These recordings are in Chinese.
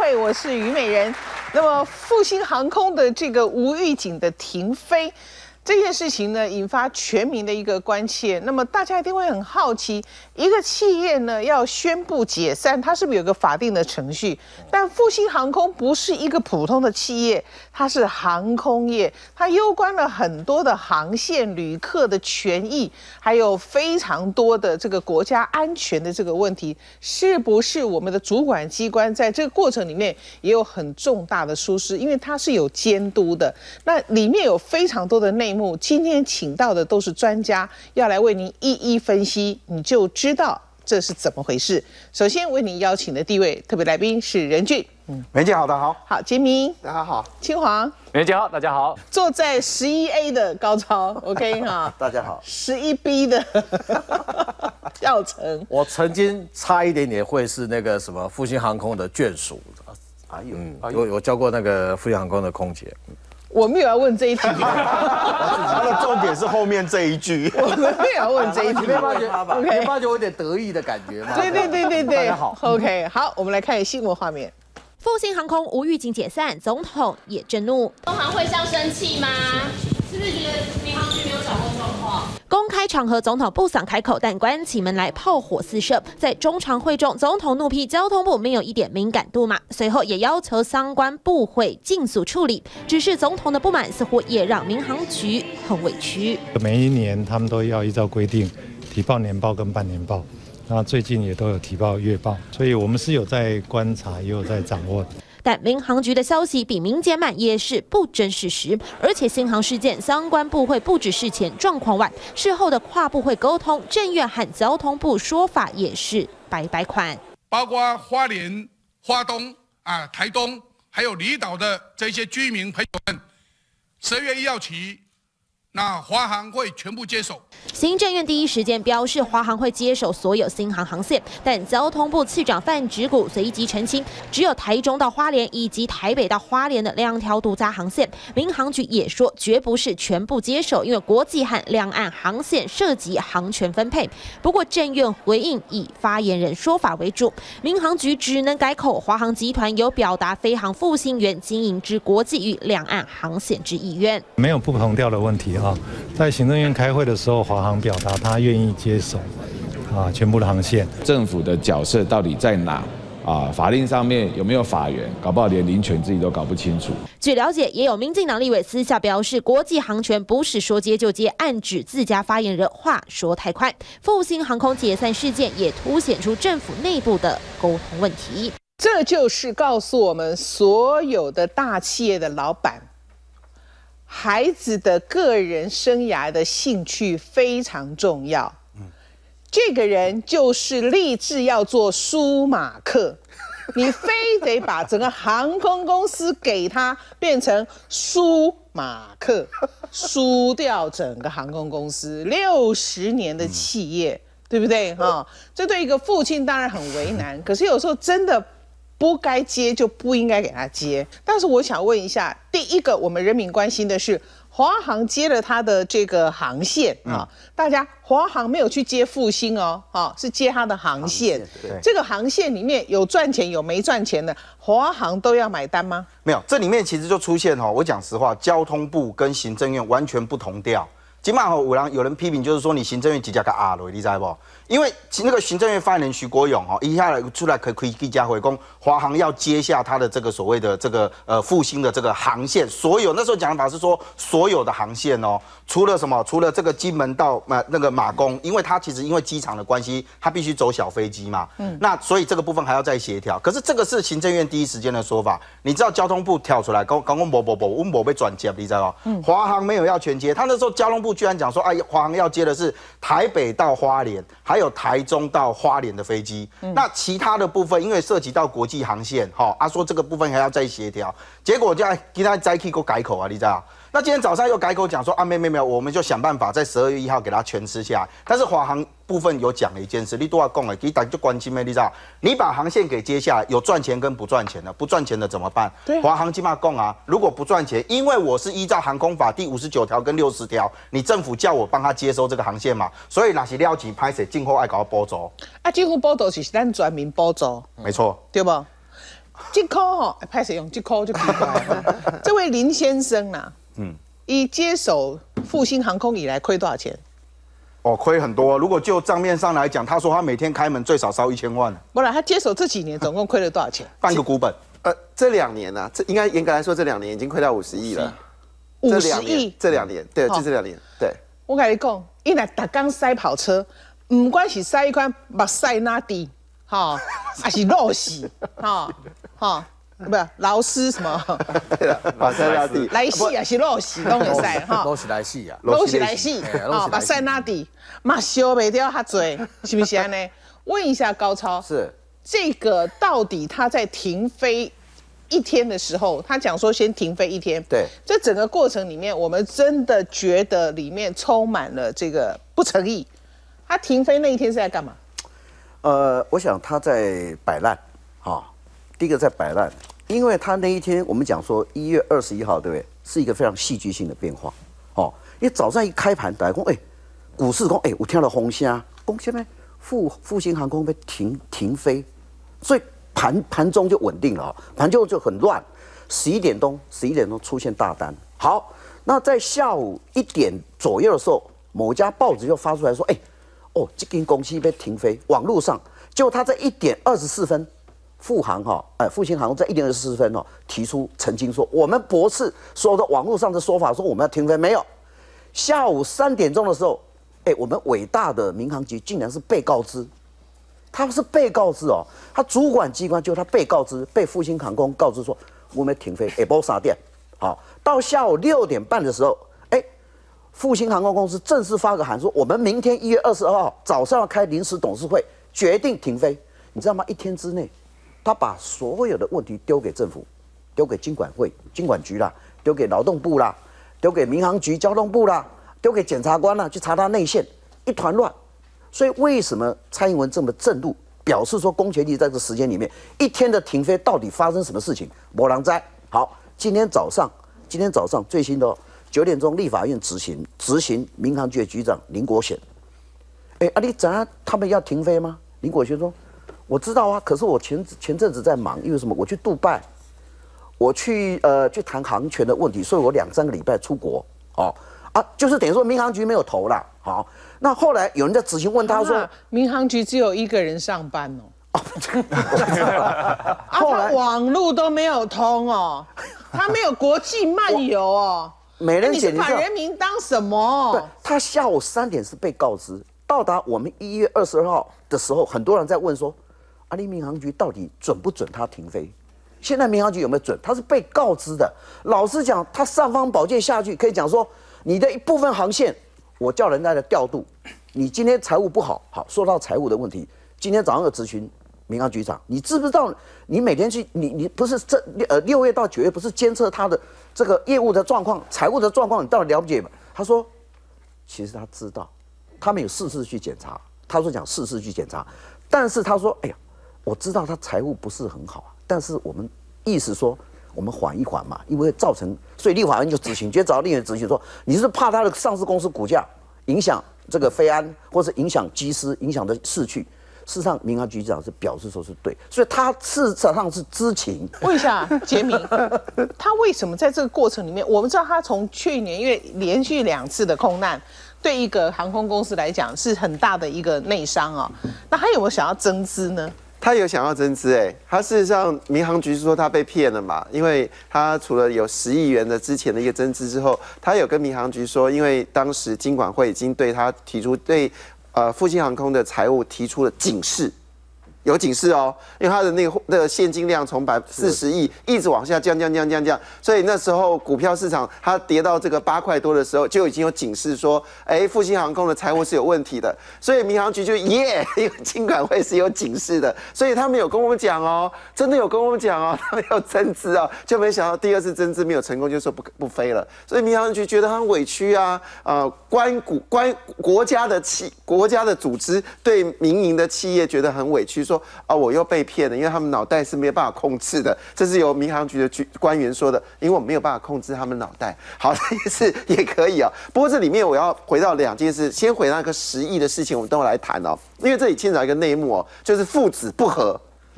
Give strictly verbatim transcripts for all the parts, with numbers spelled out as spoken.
嗨，我是虞美人。那么，复兴航空的这个无预警的停飞。 这件事情呢，引发全民的一个关切。那么大家一定会很好奇，一个企业呢要宣布解散，它是不是有个法定的程序？但复兴航空不是一个普通的企业，它是航空业，它攸关了很多的航线、旅客的权益，还有非常多的这个国家安全的这个问题，是不是我们的主管机关在这个过程里面也有很重大的疏失？因为它是有监督的，那里面有非常多的内幕。 今天请到的都是专家，要来为您一一分析，你就知道这是怎么回事。首先为您邀请的第一位特别来宾是任俊， 嗯，梅姐好，大家好， 好，杰明， 大家好， 清华， 梅姐好，大家好， 坐在十一 A 的高超 ，OK 哈， 大家好， 十一 B 的耀成， 我曾经差一点点会是那个什么复兴航空的眷属， 哎呦， 嗯，我我教过那个复兴航空的空姐。 我没有要问这一题， 他的重点是后面这一句。 我们没有要问这一题， 你没发觉？ OK， 你发觉我有点得意的感觉吗？ 对对对对对， 大家好 ，OK， 好，我们来看新闻画面。 复兴航空无预警解散，总统也震怒。 东航会上生气吗？是不是觉得民航局没有掌握状况？ 公开场合，总统不想开口，但关起门来炮火四射。在中常会中，总统怒批交通部没有一点敏感度嘛，随后也要求相关部会尽速处理。只是总统的不满似乎也让民航局很委屈。 每一年他们都要依照规定提报年报跟半年报。 那最近也都有提报月报，所以我们是有在观察，也有在掌握。 但民航局的消息比民间慢，也是不真事实。而且新航事件相关部会不止事前状况外，事后的跨部会沟通，政院和交通部说法也是白白款。 包括花莲、花东啊、台东，还有离岛的这些居民朋友们，十二月一号起。 那华航会全部接手。 行政院第一时间表示，华航会接手所有新航航线，但交通部次长范植谷随即澄清，只有台中到花莲以及台北到花莲的两条独家航线。民航局也说，绝不是全部接手，因为国际和两岸航线涉及航权分配。不过政院回应以发言人说法为主，民航局只能改口，华航集团有表达飞航复兴园经营之国际与两岸航线之意愿， 没有不同调的问题。 啊，在行政院开会的时候，华航表达他愿意接手啊全部的航线。 政府的角色到底在哪？啊，法令上面有没有法源？搞不好连林权自己都搞不清楚。 据了解，也有民进党立委私下表示，国际航权不是说接就接，暗指自家发言人话说太快。复兴航空解散事件也凸显出政府内部的沟通问题。 这就是告诉我们，所有的大企业的老板。 孩子的个人生涯的兴趣非常重要。嗯，这个人就是立志要做舒马克，你非得把整个航空公司给他变成舒马克，输掉整个航空公司六十年的企业，嗯、对不对？哈、哦，这对一个父亲当然很为难，可是有时候真的。 不该接就不应该给他接，但是我想问一下，第一个我们人民关心的是华航接了他的这个航线啊，大家华航没有去接复兴哦，啊是接他的航线，这个航线里面有赚钱有没赚钱的，华航都要买单吗？ 没有，这里面其实就出现哈，我讲实话，交通部跟行政院完全不同调。今晚有人有人批评，就是说你行政院直接给压落，你知不？因为那个行政院发言人徐国勇哈，一下来出来可可以记者会讲，华航要接下他的这个所谓的这个呃复兴的这个航线，所有那时候讲法是说所有的航线哦，除了什么，除了这个金门到马那个马公，因为它其实因为机场的关系，它必须走小飞机嘛，嗯，那所以这个部分还要再协调。可是这个是行政院第一时间的说法，你知道交通部跳出来刚刚讲不不不，我们没被转接，你知道吗？华航没有要全接，他那时候交通部居然讲说，哎，华航要接的是台北到花莲，还有台中到花莲的飞机。嗯、那其他的部分，因为涉及到国际航线，哈、哦，啊说这个部分还要再协调，结果就今天再去给我改口啊，你知道？那今天早上又改口讲说啊，没没没有，我们就想办法在十二月一号给它全吃下来。但是华航部分有讲了一件事，你都要讲了，你大家就关心咩？你知道？你把航线给接下来，有赚钱跟不赚钱的，不赚钱的怎么办？对，华航起码讲啊，如果不赚钱，因为我是依照航空法第五十九条跟六十条，你政府叫我帮他接收这个航线嘛，所以那是了钱拍摄，今后爱搞补助。 啊，政府补助是咱全民补助， 没错， 对不？ 这颗哦，拍谁用这颗就奇怪了。这位林先生呐，嗯，以接手复兴航空以来亏多少钱？ 哦，亏很多。如果就账面上来讲，他说他每天开门最少烧一千万。 不然他接手这几年总共亏了多少钱？ 半个股本。 呃，这两年呢、啊，这应该严格来说，这两年已经亏到五十亿了。 五十亿？ 这两年，对，就这两年，对。 我跟你讲，伊来打刚塞跑车，不管是塞一款目塞哪底，哈，还是肉死，哈，哈。不是劳斯什么？ 对了，马塞拉蒂来戏也是肉死，拢会使哈。 都是来戏啊， 都是来戏啊，马塞拉蒂嘛烧袂掉遐多，是不是安尼？问一下高超， 是这个到底他在停飞一天的时候，他讲说先停飞一天， 对， 这整个过程里面，我们真的觉得里面充满了这个不诚意。他停飞那一天是在干嘛？ 呃，我想他在摆烂，哈，第一个在摆烂。因为他那一天，我们讲说一月二十一号，对不对？是一个非常戏剧性的变化，哦。因为早上一开盘，大家讲，哎，股市讲，哎，我听到红虾，讲什么复复兴航空被停停飞，所以盘盘中就稳定了，盘就就很乱。十一点钟，十一点钟出现大单。好，那在下午一点左右的时候，某家报纸就发出来说，哎，哦，这间公司被停飞，网络上，结果他在一点二十四分。复航哈，哎，复兴航空在一点二十四分哦提出澄清说，我们驳斥所有的网络上的说法，说我们要停飞，没有。下午三点钟的时候，哎，我们伟大的民航局竟然是被告知，他是被告知哦，他主管机关就他被告知，被复兴航空告知说我们停飞，哎，包啥店？好，到下午六点半的时候，哎，复兴航空公司正式发个函说，我们明天一月二十二号早上要开临时董事会，决定停飞。你知道吗？一天之内。他把所有的问题丢给政府，丢给金管会、金管局啦，丢给劳动部啦，丢给民航局、交通部啦，丢给检察官啦，去查他内线，一团乱。所以为什么蔡英文这么震怒，表示说公权力在这个时间里面一天的停飞到底发生什么事情？没人知。好，今天早上，今天早上最新的九点钟，立法院执行执行民航局的局长林国显。哎，啊，你知道他们要停飞吗？林国显说。我知道啊，可是我前前阵子在忙，因为什么？我去杜拜，我去呃去谈航权的问题，所以我两三个礼拜出国，哦啊，就是等于说民航局没有投啦。好，那后来有人在执行问他说，啊、 民航局只有一个人上班哦，啊，他网路都没有通哦，他没有国际漫游哦， 美人姐， 你是把人民当什么？ 对，他下午三点是被告知，到达我们一月二十二号的时候，很多人在问说。阿里民航局到底准不准他停飞？现在民航局有没有准？他是被告知的。老实讲，他尚方宝剑下去，可以讲说你的一部分航线，我叫人家来调度。你今天财务不好，好说到财务的问题，今天早上有咨询民航局长，你知不知道？你每天去，你你不是这呃六月到九月不是监测他的这个业务的状况、财务的状况，你到底了解吗？他说，其实他知道，他们有四次去检查，他说讲四次去检查，但是他说，哎呀。我知道他财务不是很好，但是我们意思说，我们缓一缓嘛，因为造成，所以立法院就执行，就找立院执行说，你是怕他的上市公司股价影响这个飞安，或是影响机师，影响的士气。事实上，民航局长是表示说是对，所以他事实上是知情。 问一下杰明，他为什么在这个过程里面，我们知道他从去年因为连续两次的空难。对一个航空公司来讲是很大的一个内伤啊、哦，那他有没有想要增资呢？ 他有想要增资哎，他事实上民航局是说他被骗了嘛，因为他除了有十亿元的之前的一个增资之后，他有跟民航局说，因为当时金管会已经对他提出对呃复兴航空的财务提出了警示。有警示哦，因为它的那个那个现金量从百四十亿一直往下降降降降降，所以那时候股票市场它跌到这个八块多的时候，就已经有警示说，哎，复兴航空的财务是有问题的，所以民航局就耶，因为金管会是有警示的，所以他们有跟我们讲哦，真的有跟我们讲哦，他们要增资啊，就没想到第二次增资没有成功，就说不不飞了，所以民航局觉得很委屈啊，呃，关股关国家的企国家的组织对民营的企业觉得很委屈。说啊，我又被骗了，因为他们脑袋是没有办法控制的，这是由民航局的局官员说的，因为我没有办法控制他们脑袋。好，这一次也可以啊。不过这里面我要回到两件事，先回到那个十亿的事情，我们都来谈哦，因为这里牵扯到一个内幕哦，就是父子不和。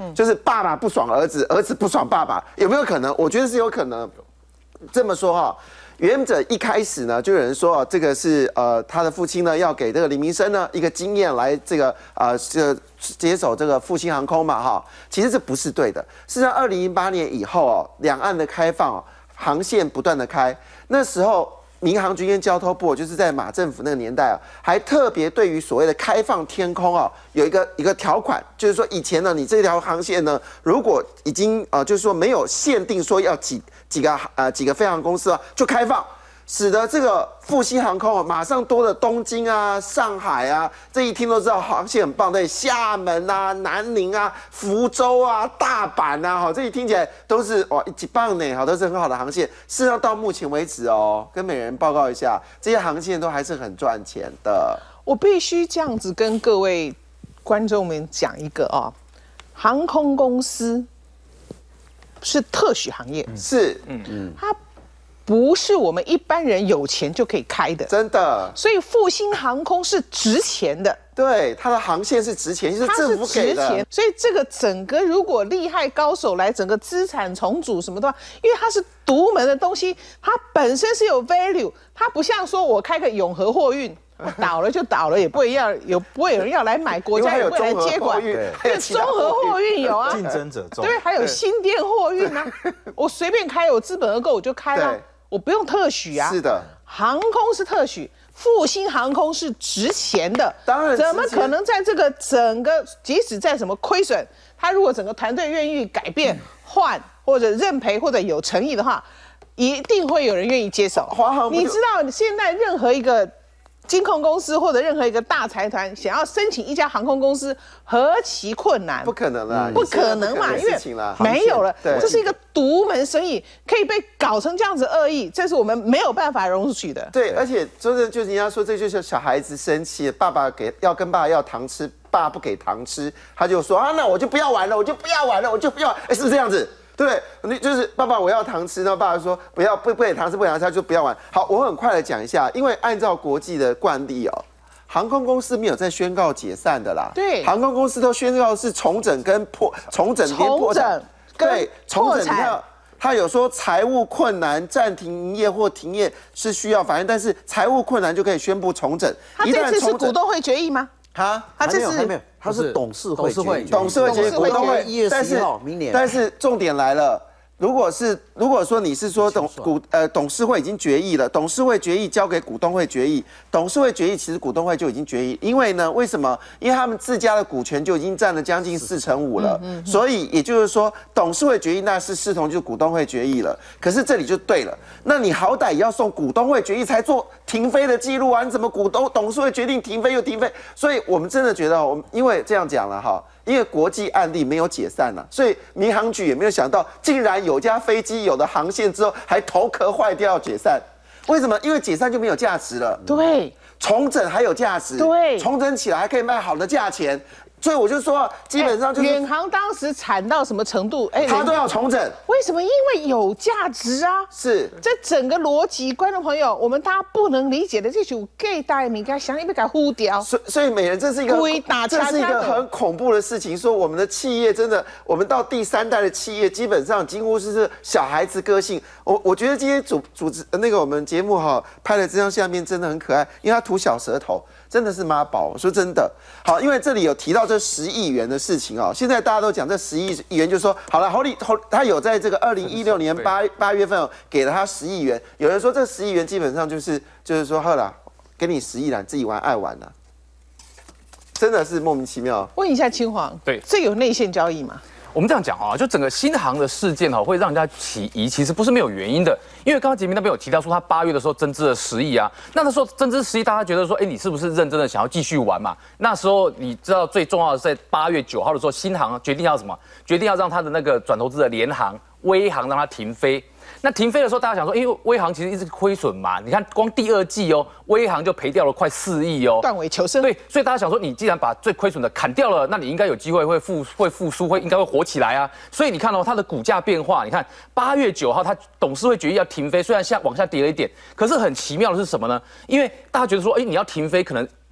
嗯，就是爸爸不爽儿子，儿子不爽爸爸，有没有可能？我觉得是有可能。这么说哈。原本一开始呢，就有人说，这个是呃他的父亲呢要给这个李明生呢一个经验来这个啊这接手这个复兴航空嘛哈，其实这不是对的。是在二零零八年以后哦，两岸的开放哦，航线不断的开，那时候民航局跟交通部就是在马政府那个年代啊，还特别对于所谓的开放天空啊有一个一个条款，就是说以前呢你这条航线呢如果已经呃就是说没有限定说要几。几个呃几个飞航公司啊就开放，使得这个复兴航空啊马上多了东京啊、上海啊，这一听都知道航线很棒，对，厦门啊、南宁啊、福州啊、大阪啊，哈，这一听起来都是哇一级棒呢，好，都是很好的航线。事实上到目前为止哦，跟每人报告一下，这些航线都还是很赚钱的。 我必须这样子跟各位观众们讲一个哦，航空公司。是特许行业， 是，嗯嗯，它不是我们一般人有钱就可以开的， 真的。 所以复兴航空是值钱的， 对，它的航线是值钱，是政府给的。 所以这个整个如果厉害高手来，整个资产重组什么的话，因为它是独门的东西，它本身是有 value， 它不像说我开个永和货运。倒了就倒了，也不会要有不会有人要来买，国家也不会来接管。对，综合货运有啊， 竞争者众。 对，还有新店货运啊，我随便开，我资本额够我就开了，我不用特许啊。 是的， 航空是特许，复兴航空是值钱的。 当然， 怎么可能在这个整个，即使在什么亏损，他如果整个团队愿意改变、换或者认赔或者有诚意的话，一定会有人愿意接手。 华航， 你知道现在任何一个。金控公司或者任何一个大财团想要申请一家航空公司，何其困难！ 不可能啦， 不可能嘛，因为没有了，这是一个独门生意，可以被搞成这样子恶意，这是我们没有办法容许的。 对，而且真的就是人家说，这就是小孩子生气，爸爸给要跟爸爸要糖吃，爸不给糖吃，他就说啊，那我就不要玩了，我就不要玩了，我就不要，哎，是不是这样子？对不对？你就是爸爸，我要糖吃，然后爸爸说不要，不不给糖吃，不给糖吃，他就不要玩。好，我很快的讲一下，因为按照国际的惯例哦，航空公司没有在宣告解散的啦。 对， 航空公司都宣告是重整跟破重整跟破产。对，重整你看，他有说财务困难暂停营业或停业是需要法院，但是财务困难就可以宣布重整。 他这次是股东会决议吗？ 他他这次还没有，他是董事会决议， 董事会决议，股东会一月十一号，明年。 但是重点来了。如果是如果说你是说董股呃董事会已经决议了，董事会决议交给股东会决议，董事会决议其实股东会就已经决议，因为呢为什么？因为他们自家的股权就已经占了将近四成五了，嗯嗯嗯、所以也就是说董事会决议那是视同就是股东会决议了。可是这里就对了，那你好歹也要送股东会决议才做停飞的记录啊，你怎么股东董事会决定停飞又停飞？所以我们真的觉得，我们因为这样讲了哈。因为国际案例没有解散了，所以民航局也没有想到，竟然有架飞机有的航线之后还头壳坏掉要解散，为什么？因为解散就没有价值了。 对， 重整还有价值。 对， 重整起来还可以卖好的价钱。所以我就说，基本上就是远航当时惨到什么程度？哎， 他都要重整。 为什么？因为有价值啊！ 是这整个逻辑，观众朋友，我们大家不能理解的这种 gay 大米，该想一被给呼掉。 所以，所以美人这是一个这是一个很恐怖的事情。说我们的企业真的，我们到第三代的企业，基本上几乎是小孩子个性。我我觉得今天主主持那个我们节目哈拍的这张下面真的很可爱，因为他吐小舌头。真的是妈宝，我说真的好，因为这里有提到这十亿元的事情哦。现在大家都讲这十亿元，就说好了，侯立侯他有在这个二零一六年八八月份、哦、给了他十亿元。有人说这十亿元基本上就是就是说，好了，给你十亿了，你自己玩爱玩了，真的是莫名其妙。 问一下青黄， 对， 这有内线交易吗？ 我们这样讲啊，就整个新航的事件哈，会让人家起疑，其实不是没有原因的。因为刚刚杰明那边有提到说，他八月的时候增资了十亿啊，那那时候增资十亿，大家觉得说，哎，你是不是认真的想要继续玩嘛？那时候你知道最重要的是在八月九号的时候，新航决定要什么？决定要让他的那个转投资的联航、威航让它停飞。那停飞的时候，大家想说，因为威航其实一直亏损嘛，你看光第二季哦，威航就赔掉了快四亿哦， 断尾求生。 对，所以大家想说，你既然把最亏损的砍掉了，那你应该有机会会复会复苏，会应该会活起来啊。所以你看哦，它的股价变化，你看八月九号它董事会决议要停飞，虽然下往下跌了一点，可是很奇妙的是什么呢？因为大家觉得说，哎，你要停飞，可能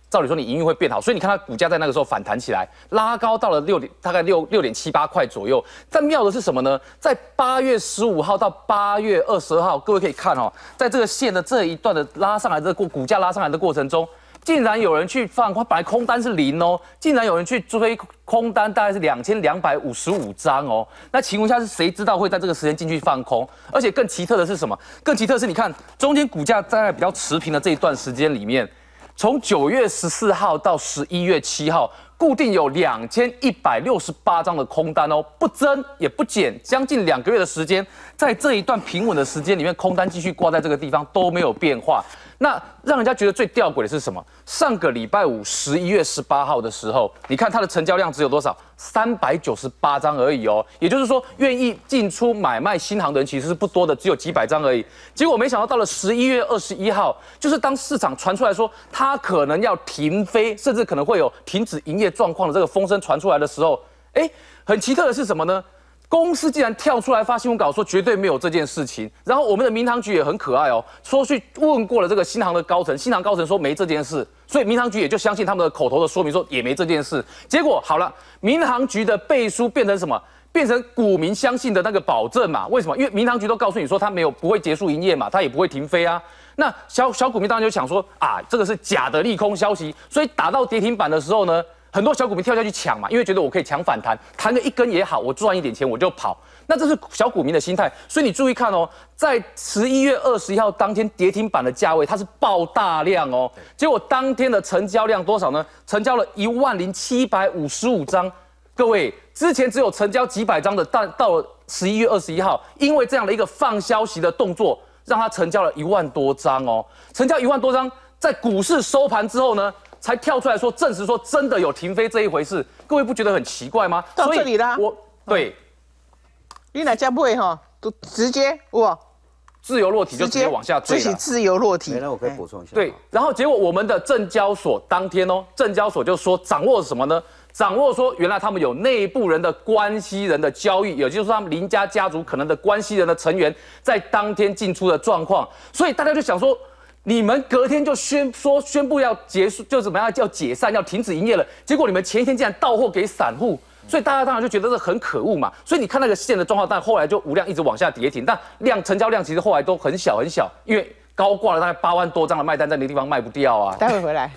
照理说你营运会变好，所以你看它股价在那个时候反弹起来，拉高到了六点，大概六六点七八块左右。但妙的是什么呢？在八月十五号到八月二十二号，各位可以看哦，在这个线的这一段的拉上来的过股价拉上来的过程中。 竟然有人去放，本来空单是零哦，竟然有人去追空单，大概是两千两百五十五张哦。那请问一下，是谁知道会在这个时间进去放空？而且更奇特的是什么？更奇特的是，你看中间股价在比较持平的这一段时间里面，从九月十四号到十一月七号，固定有两千一百六十八张的空单哦，不增也不减，将近两个月的时间，在这一段平稳的时间里面，空单继续挂在这个地方都没有变化。 那让人家觉得最吊诡的是什么？上个礼拜五，十一月十八号的时候，你看它的成交量只有多少？三百九十八张而已哦。也就是说，愿意进出买卖新航的人其实是不多的，只有几百张而已。结果没想到到了十一月二十一号，就是当市场传出来说它可能要停飞，甚至可能会有停止营业状况的这个风声传出来的时候，哎，很奇特的是什么呢？ 公司竟然跳出来发新闻稿说绝对没有这件事情，然后我们的民航局也很可爱哦，说去问过了这个新航的高层，新航高层说没这件事，所以民航局也就相信他们的口头的说明说也没这件事。结果好了，民航局的背书变成什么？变成股民相信的那个保证嘛？为什么？因为民航局都告诉你说他没有不会结束营业嘛，他也不会停飞啊。那小小股民当然就想说啊，这个是假的利空消息，所以打到跌停板的时候呢？ 很多小股民跳下去抢嘛，因为觉得我可以抢反弹，弹个一根也好，我赚一点钱我就跑。那这是小股民的心态，所以你注意看哦，在十一月二十一号当天跌停板的价位，它是爆大量哦，结果当天的成交量多少呢？成交了一万零七百五十五张。各位，之前只有成交几百张的，但到了十一月二十一号，因为这样的一个放消息的动作，让它成交了一万多张哦，成交一万多张，在股市收盘之后呢？ 才跳出来说，证实说真的有停飞这一回事，各位不觉得很奇怪吗？ 到这里啦， 我对， 你哪家不会哈，都直接哇， 自由落体就直接往下坠了， 自由落体。 没了，我可以补充一下。 对，然后结果我们的证交所当天哦，证交所就说掌握什么呢？掌握说原来他们有内部人的关系人的交易，也就是说他们林家家族可能的关系人的成员在当天进出的状况，所以大家就想说。 你们隔天就宣说宣布要结束，就怎么样要解散，要停止营业了。结果你们前一天竟然到货给散户，所以大家当然就觉得这很可恶嘛。所以你看那个线的状况，但后来就无量一直往下跌停，但量成交量其实后来都很小很小，因为高挂了大概八万多张的卖单在那个地方卖不掉啊。 待会回来。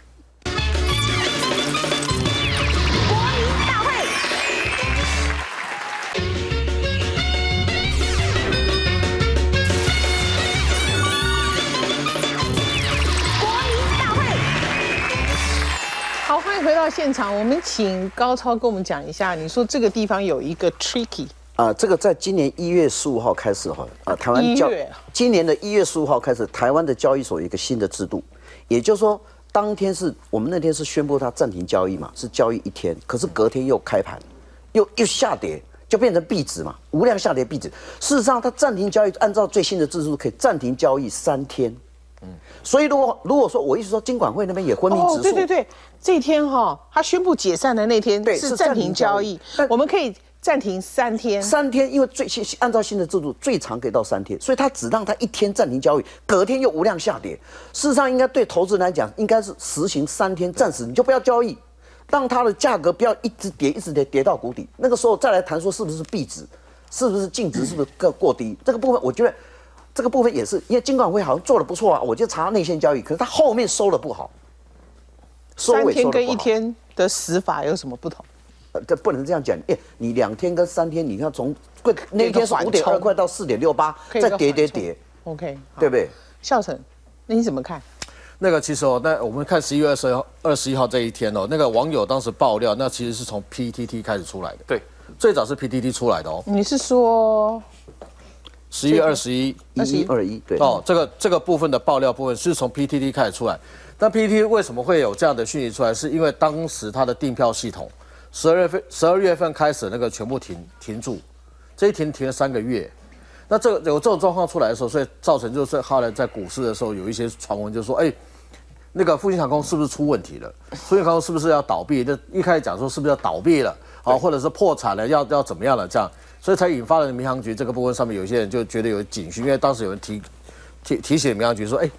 好，欢迎回到现场。我们请高超跟我们讲一下，你说这个地方有一个 tricky 啊、呃，这个在今年一月十五号开始哈，啊、呃，台湾交今年的一月十五号开始，台湾的交易所有一个新的制度，也就是说，当天是我们那天是宣布它暂停交易嘛，是交易一天，可是隔天又开盘，又又下跌，就变成币值嘛，无量下跌币值。事实上，它暂停交易，按照最新的制度可以暂停交易三天。 嗯，所以如果如果说我意思说，金管会那边也昏迷指数， 对对对，这天哈、哦，他宣布解散的那天是暂停交易，我们可以暂停三天， 三天，因为最新按照新的制度，最长可以到三天，所以他只让他一天暂停交易，隔天又无量下跌。事实上，应该对投资人来讲，应该是实行三天，暂时你就不要交易，让它的价格不要一直跌，一直跌跌到谷底，那个时候再来谈说是不是币值，是不是净值是不是过过低，这个部分我觉得。 这个部分也是，因为金管会好像做的不错啊，我就查内线交易，可是它后面收的不好。 三天跟一天的死法有什么不同？ 呃，这不能这样讲。哎，你两天跟三天，你看从那天是五点二块到四点六八，再跌跌跌 ，OK， 对不对？ 孝成，那你怎么看？ 那个其实哦，那我们看十一月二十号、二十一号这一天哦，那个网友当时爆料，那其实是从 P T T 开始出来的。 对， 最早是 P T T 出来的哦。 你是说？ 十一月二十一， 一一二一，对哦，这个这个部分的爆料部分是从 P T T 开始出来。那 P T T 为什么会有这样的讯息出来？是因为当时它的订票系统十二月份十二月份开始那个全部停停住，这一停停了三个月。那这个有这种状况出来的时候，所以造成就是后来在股市的时候有一些传闻就说，哎，那个复兴航空是不是出问题了？复兴航空是不是要倒闭？那一开始讲说是不是要倒闭了？啊，或者是破产了，要要怎么样了？这样。 所以才引发了民航局这个部分上面有一些人就觉得有警讯，因为当时有人提提提醒民航局说，哎，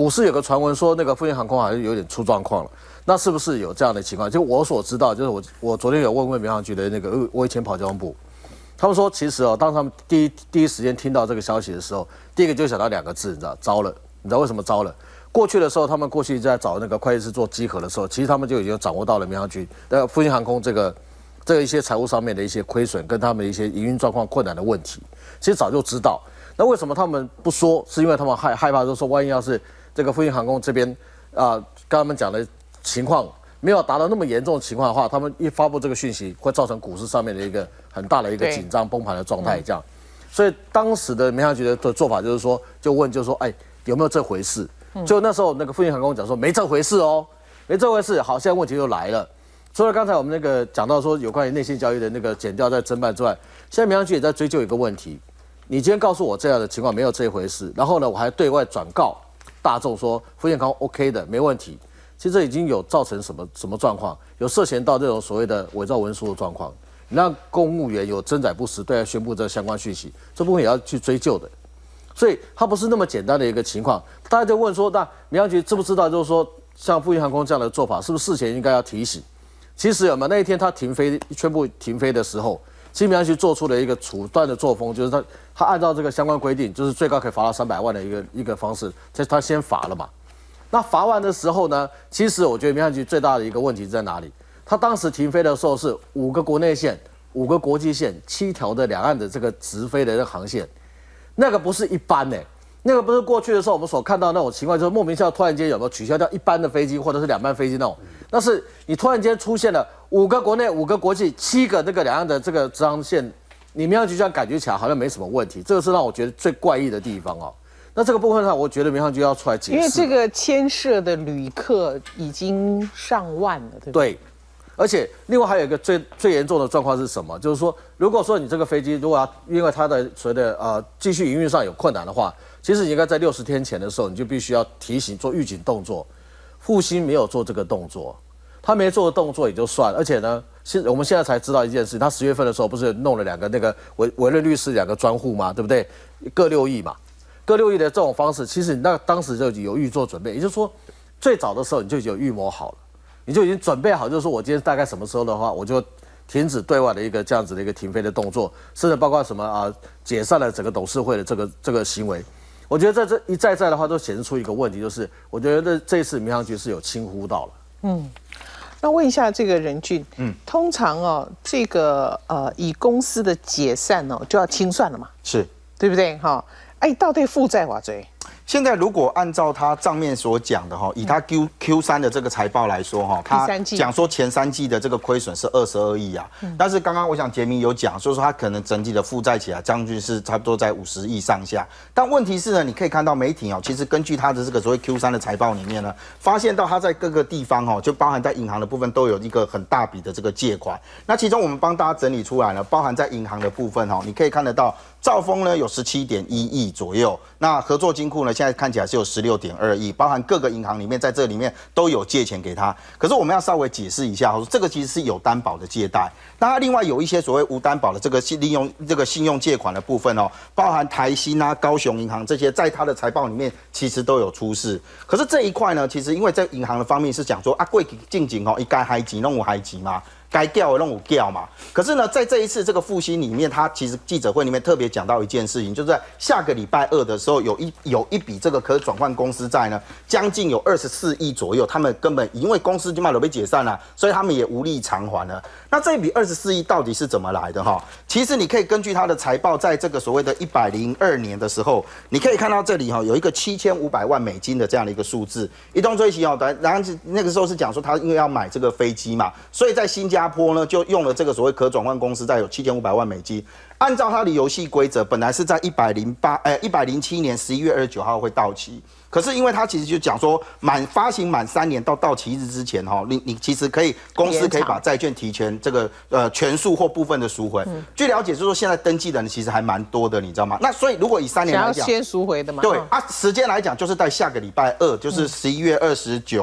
股市有个传闻说那个复兴航空好像有点出状况了，那是不是有这样的情况？就我所知道，就是我我昨天有问问民航局的那个，我以前跑交通部，他们说其实哦，当他们第一第一时间听到这个消息的时候，第一个就想到两个字，你知道，糟了。你知道为什么糟了？过去的时候，他们过去在找那个会计师做稽核的时候，其实他们就已经掌握到了民航局呃复兴航空这个这个一些财务上面的一些亏损，跟他们一些营运状况困难的问题，其实早就知道。那为什么他们不说？是因为他们害害怕，就是说万一要是这个复兴航空这边啊、呃，跟他们讲的情况没有达到那么严重的情况的话，他们一发布这个讯息，会造成股市上面的一个很大的一个紧张崩盘的状态，这样。所以当时的民航局的做法就是说，就问，就是说，哎，有没有这回事？就那时候那个复兴航空讲说没这回事哦，没这回事。好，现在问题就来了。除了刚才我们那个讲到说有关于内线交易的那个检调在侦办之外，现在民航局也在追究一个问题：你今天告诉我这样的情况没有这一回事，然后呢，我还对外转告大众说复兴航空 OK 的，没问题。其实这已经有造成什么什么状况？有涉嫌到这种所谓的伪造文书的状况。你让公务员有真载不实对外宣布这相关讯息，这部分也要去追究的。所以它不是那么简单的一个情况。大家就问说，那民航局知不知道？就是说，像复兴航空这样的做法，是不是事前应该要提醒？其实有没有那一天它停飞宣布停飞的时候，其实民航局做出了一个处断的作风，就是他他按照这个相关规定，就是最高可以罚到三百万的一个一个方式，这他先罚了嘛。那罚完的时候呢，其实我觉得民航局最大的一个问题在哪里？他当时停飞的时候是五个国内线、五个国际线、七条的两岸的这个直飞的这个航线，那个不是一般呢、欸，那个不是过去的时候我们所看到那种情况，就是莫名其妙突然间有没有取消掉一班的飞机或者是两班飞机那种，那是你突然间出现了五个国内、五个国际、七个那个两岸的这个直航线，你民航局这样感觉起来好像没什么问题，这个是让我觉得最怪异的地方哦。那这个部分上，我觉得民航局要出来解释， 因为这个牵涉的旅客已经上万了，对不对？ 对。而且另外还有一个最最严重的状况是什么？就是说，如果说你这个飞机如果要因为它的所谓的呃继续营运上有困难的话，其实你应该在六十天前的时候，你就必须要提醒做预警动作。复兴没有做这个动作，他没做的动作也就算了，而且呢，现我们现在才知道一件事，他十月份的时候不是弄了两个那个委委任律师两个专户嘛，对不对？各六亿嘛，各六亿的这种方式，其实你那当时就有预做准备，也就是说，最早的时候你就已经有预谋好了。你就已经准备好，就是说我今天大概什么时候的话，我就停止对外的一个这样子的一个停飞的动作，甚至包括什么啊、呃、解散了整个董事会的这个这个行为。我觉得在这一再再的话，都显示出一个问题，就是我觉得这一次民航局是有轻忽到了。 嗯，那问一下这个任俊，嗯，通常哦，这个呃以公司的解散哦就要清算了嘛， 是对不对？哈、哦，哎，到底负债偌济？ 现在如果按照他账面所讲的哈，以他 Q Q 三的这个财报来说哈，他讲说前三季的这个亏损是二十二亿啊，但是刚刚我想杰明有讲，所以说他可能整体的负债起来将近是差不多在五十亿上下。但问题是呢，你可以看到媒体哦，其实根据他的这个所谓 Q 三的财报里面呢，发现到他在各个地方哦，就包含在银行的部分都有一个很大笔的这个借款。那其中我们帮大家整理出来了，包含在银行的部分哦，你可以看得到。兆丰呢有十七点一亿左右，那合作金库呢现在看起来是有十六点二亿，包含各个银行里面在这里面都有借钱给他。可是我们要稍微解释一下，这个其实是有担保的借贷，那它另外有一些所谓无担保的这个利用这个信用借款的部分哦，包含台新啊、高雄银行这些，在它的财报里面其实都有出示。可是这一块呢，其实因为在银行的方面是讲说啊，过去进境哦，一该海级弄我海级嘛。该调的让我调嘛，可是呢，在这一次这个复兴里面，他其实记者会里面特别讲到一件事情，就是在下个礼拜二的时候，有一有一笔这个可转换公司债呢，将近有二十四亿左右，他们根本因为公司就嘛都被解散了，所以他们也无力偿还了。那这一笔二十四亿到底是怎么来的哈？其实你可以根据他的财报，在这个所谓的一百零二年的时候，你可以看到这里哈有一个七千五百万美金的这样的一个数字，一动追击哦，然后那个时候是讲说他因为要买这个飞机嘛，所以在新加坡。新加坡呢就用了这个所谓可转换公司债有七千五百万美金，按照它的游戏规则，本来是在一百零八呃一百零七年十一月二十九号会到期，可是因为它其实就讲说满发行满三年到到期日之前哈，你你其实可以公司可以把债券提前这个呃全数或部分的赎回。嗯、据了解就是说现在登记的人其实还蛮多的，你知道吗？那所以如果以三年来讲， 想要先赎回的嘛？ 对啊，时间来讲就是在下个礼拜二，就是十一月二十九。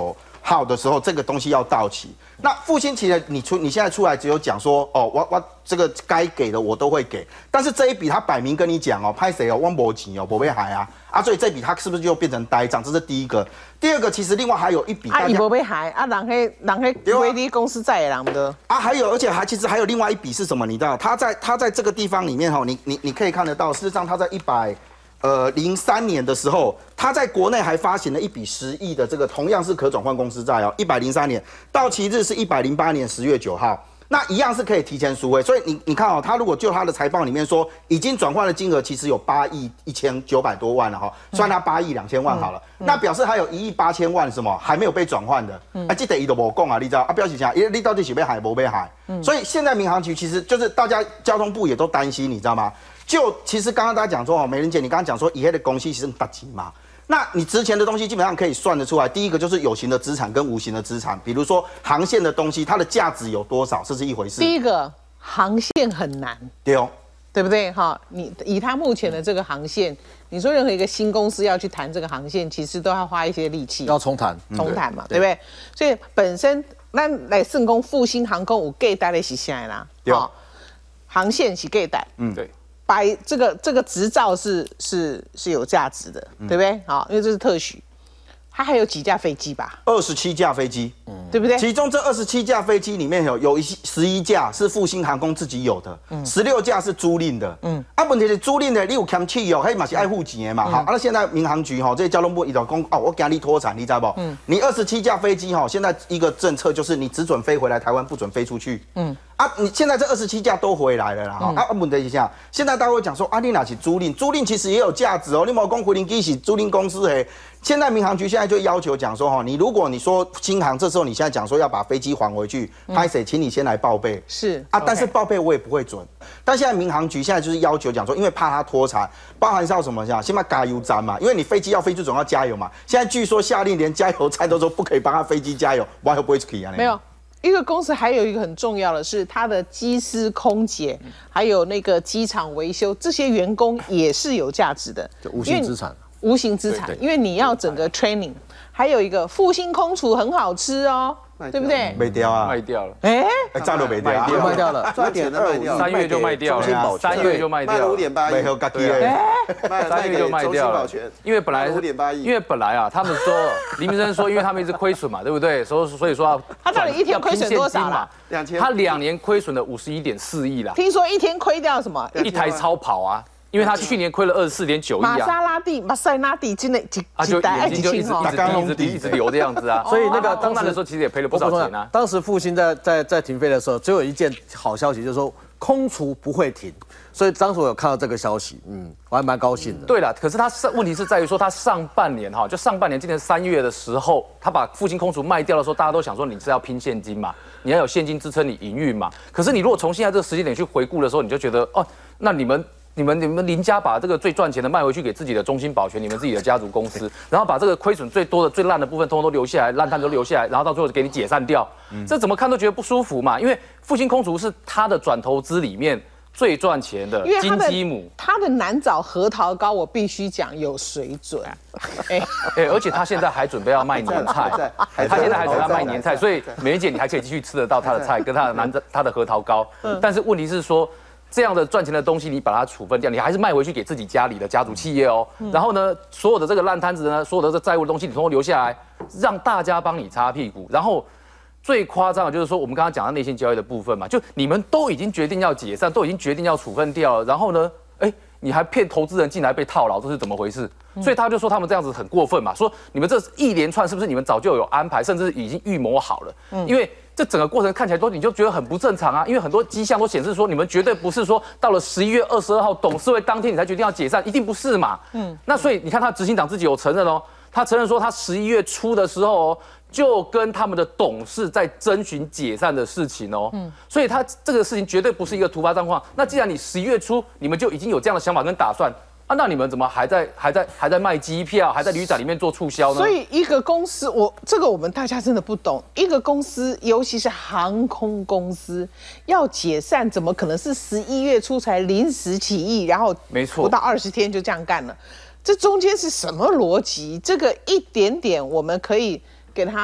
号的时候，这个东西要到期。那复兴期的你出你现在出来只有讲说，哦，我我这个该给的我都会给，但是这一笔他摆明跟你讲哦，拍谁哦，我没钱哦，不会还啊啊，所以这笔他是不是就变成呆账？这是第一个。第二个，其实另外还有一笔， 啊，伊无要还啊，人迄人迄威力公司债的人的啊，还有而且还其实还有另外一笔是什么？你知道，他在他在这个地方里面哈，你你你可以看得到，事实上他在一百。呃，零三年的时候，他在国内还发行了一笔十亿的这个同样是可转换公司债哦，一百零三年到期日是一百零八年十月九号，那一样是可以提前赎回。所以你你看哦，他如果就他的财报里面说已经转换的金额其实有八亿一千九百多万了哈，算他八亿两千万好了，嗯、那表示还有一亿八千万什么还没有被转换的，嗯、啊，这得伊都无讲啊，你知道啊？表示讲，因为你到底是被海不被海？嗯、所以现在民航局其实就是大家交通部也都担心，你知道吗？就其实刚刚大家讲说哦，美人姐，你刚刚讲说以后的公司其实很大级嘛，那你值钱的东西基本上可以算得出来。第一个就是有形的资产跟无形的资产，比如说航线的东西，它的价值有多少，这是一回事。 第一个航线很难， 对哦， 对不对？哈，你以它目前的这个航线，你说任何一个新公司要去谈这个航线，其实都要花一些力气， 要重谈， 重谈嘛，对不对？所以本身那来盛工复兴航空有给带的是啥啦？好，航线是给带， 嗯，对。 白这个这个执照是是是有价值的，对不对？好，因为这是特许，它还有几架飞机吧？ 二十七架飞机， 嗯，对不对？ 其中这二十七架飞机里面有有一十一架是复兴航空自己有的，嗯，十六架是租赁的，嗯，啊，问题是租赁的你有欠气哦，还嘛是爱付钱的嘛，好，啊，那现在民航局哈，这些交通部一直讲哦，我给你脱产，你知道不？嗯，你二十七架飞机哈，现在一个政策就是你只准飞回来台湾，不准飞出去，嗯。啊，你现在这二十七架都回来了啦，哈、嗯！啊，问题一下，现在大家会讲说，啊，你哪是租赁？租赁其实也有价值哦。你冇讲回零机是租赁公司嘿。现在民航局现在就要求讲说，哈，你如果你说新航，这时候你现在讲说要把飞机还回去，拍谁、嗯，请你先来报备。 是啊， okay. 但是报备我也不会准。但现在民航局现在就是要求讲说，因为怕它脱产，包含到什么像，先把加油站嘛，因为你飞机要飞就总要加油嘛。现在据说下令连加油站都说不可以帮他飞机加油，我还不会去啊？ 没有。一个公司还有一个很重要的是，它的机师、空姐，还有那个机场维修，这些员工也是有价值的， 就无形资产。 无形资产，因为你要整个 training， 还有一个复兴空厨很好吃哦。对不对？ 卖掉啊， 卖掉了。 哎， 早都卖掉， 卖掉了， 赚钱的卖掉， 三月就卖掉了，三月就卖掉了， 五点八亿， 没有自己的， 三月就卖掉了。因为本来五点八亿， 因为本来啊，他们说黎明生说，因为他们一直亏损嘛，对不对？所以所以说要他到底一天亏损多少嘛？ 两千， 他两年亏损了五十一点四亿啦。 听说一天亏掉什么？ 一台超跑啊。因为他去年亏了二十四点九亿啊， 玛莎拉蒂、玛莎拉蒂真的几啊，就眼睛就一直一直滴、一直滴、一直流这样子啊。 所以那个当时的时候其实也赔了不少钱啊。 当时复兴在在在停飞的时候，只有一件好消息，就是说空厨不会停。所以当时我有看到这个消息，嗯，我还蛮高兴的。 对了，可是他上问题是在于说，他上半年哈，就上半年今年三月的时候，他把复兴空厨卖掉的时候，大家都想说你是要拼现金嘛，你要有现金支撑你营运嘛。可是你如果从现在这个时间点去回顾的时候，你就觉得哦，那你们。你们你们林家把这个最赚钱的卖回去给自己的中兴保全，你们自己的家族公司，然后把这个亏损最多的、最烂的部分，通通都留下来，烂摊都留下来，然后到最后给你解散掉，嗯、这怎么看都觉得不舒服嘛。因为复兴空厨是他的转投资里面最赚钱的金鸡母， 他的南枣核桃糕，我必须讲有水准。 哎哎，而且他现在还准备要卖年菜，他现在还准备要卖年菜，所以美人姐你还可以继续吃得到他的菜跟他的南他的核桃糕。但是问题是说。这样的赚钱的东西，你把它处分掉，你还是卖回去给自己家里的家族企业哦。嗯、然后呢，所有的这个烂摊子呢，所有的这债务的东西，你通通留下来，让大家帮你擦屁股。然后最夸张的就是说，我们刚刚讲到内线交易的部分嘛，就你们都已经决定要解散，都已经决定要处分掉了，然后呢，哎，你还骗投资人进来被套牢，这是怎么回事？嗯、所以他就说他们这样子很过分嘛，说你们这一连串是不是你们早就有安排，甚至已经预谋好了？嗯、因为这整个过程看起来都你就觉得很不正常啊，因为很多迹象都显示说你们绝对不是说到了十一月二十二号董事会当天你才决定要解散，一定不是嘛。嗯，那所以你看他执行长自己有承认哦，他承认说他十一月初的时候哦，就跟他们的董事在征询解散的事情哦。嗯，所以他这个事情绝对不是一个突发状况。那既然你十一月初你们就已经有这样的想法跟打算。啊，那你们怎么还在还在还在卖机票，还在旅展里面做促销呢？ 所以一个公司，我这个我们大家真的不懂。一个公司，尤其是航空公司，要解散，怎么可能是十一月初才临时起意，然后没错， 不到二十天就这样干了？这中间是什么逻辑？这个一点点我们可以给他